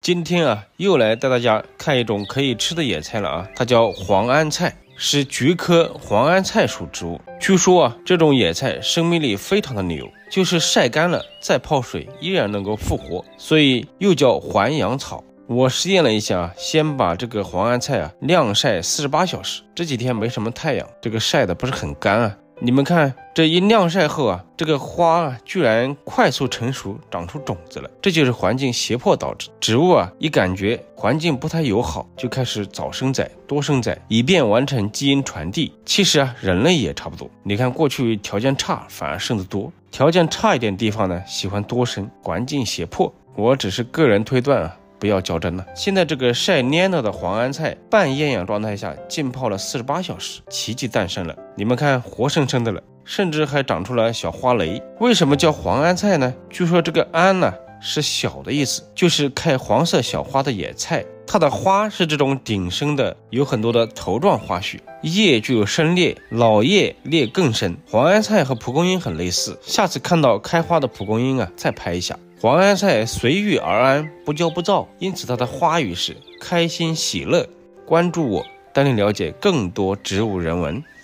今天又来带大家看一种可以吃的野菜了它叫黄安菜，是菊科黄安菜属植物。据说这种野菜生命力非常的牛，就是晒干了再泡水依然能够复活，所以又叫还阳草。我实验了一下先把这个黄安菜晾晒48小时，这几天没什么太阳，这个晒的不是很干你们看，这一晾晒后这个花居然快速成熟，长出种子了。这就是环境胁迫导致。植物一感觉环境不太友好，就开始早生崽、多生崽，以便完成基因传递。其实人类也差不多。你看过去条件差反而生得多，条件差一点地方呢喜欢多生，环境胁迫。我只是个人推断不要较真了。现在这个晒蔫了的黄安菜半厌氧状态下浸泡了48小时，奇迹诞生了。你们看，活生生的了，甚至还长出了小花蕾。为什么叫黄安菜呢？据说这个安是小的意思，就是开黄色小花的野菜。它的花是这种顶生的，有很多的头状花序，叶具有深裂，老叶裂更深。黄安菜和蒲公英很类似，下次看到开花的蒲公英再拍一下。黄安菜随遇而安，不骄不躁，因此它的花语是开心喜乐。关注我，带你了解更多植物人文。